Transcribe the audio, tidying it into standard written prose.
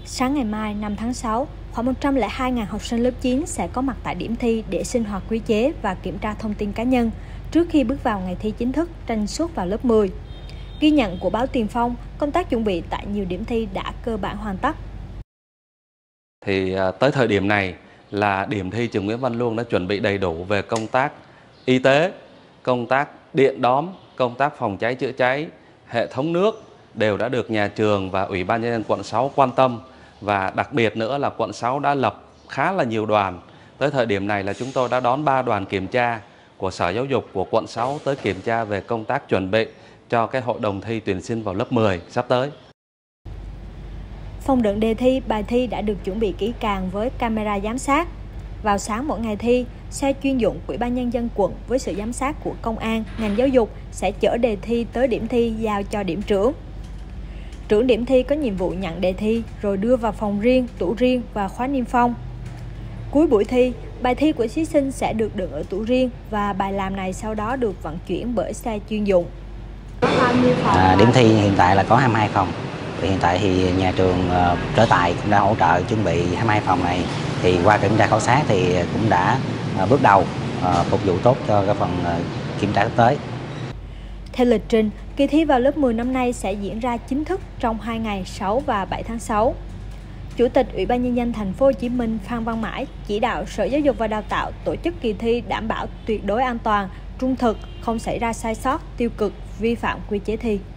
Sáng ngày mai 5 tháng 6, khoảng 102.000 học sinh lớp 9 sẽ có mặt tại điểm thi để sinh hoạt quy chế và kiểm tra thông tin cá nhân trước khi bước vào ngày thi chính thức tranh suất vào lớp 10. Ghi nhận của báo Tiền Phong, công tác chuẩn bị tại nhiều điểm thi đã cơ bản hoàn tất. Tới thời điểm này là điểm thi trường Nguyễn Văn Luông đã chuẩn bị đầy đủ về công tác y tế, công tác điện đóm, công tác phòng cháy chữa cháy, hệ thống nước đều đã được nhà trường và Ủy ban Nhân dân quận 6 quan tâm, và đặc biệt nữa là quận 6 đã lập khá là nhiều đoàn. Tới thời điểm này là chúng tôi đã đón 3 đoàn kiểm tra của Sở Giáo dục của quận 6 tới kiểm tra về công tác chuẩn bị cho cái hội đồng thi tuyển sinh vào lớp 10 sắp tới. Phòng đựng đề thi, bài thi đã được chuẩn bị kỹ càng với camera giám sát. Vào sáng mỗi ngày thi, xe chuyên dụng của Ủy ban Nhân dân quận với sự giám sát của công an, ngành giáo dục sẽ chở đề thi tới điểm thi giao cho điểm trưởng. Trưởng điểm thi có nhiệm vụ nhận đề thi rồi đưa vào phòng riêng, tủ riêng và khóa niêm phong. Cuối buổi thi, bài thi của thí sinh sẽ được đựng ở tủ riêng và bài làm này sau đó được vận chuyển bởi xe chuyên dụng. Điểm thi hiện tại là có 22 phòng. Hiện tại thì nhà trường Trở Tài cũng đã hỗ trợ chuẩn bị 22 phòng này. Thì qua kiểm tra khảo sát thì cũng đã bước đầu phục vụ tốt cho cái phần kiểm tra sắp tới. Theo lịch trình, kỳ thi vào lớp 10 năm nay sẽ diễn ra chính thức trong 2 ngày 6 và 7 tháng 6. Chủ tịch Ủy ban Nhân dân Thành phố Hồ Chí Minh Phan Văn Mãi chỉ đạo Sở Giáo dục và Đào tạo tổ chức kỳ thi đảm bảo tuyệt đối an toàn, trung thực, không xảy ra sai sót, tiêu cực, vi phạm quy chế thi.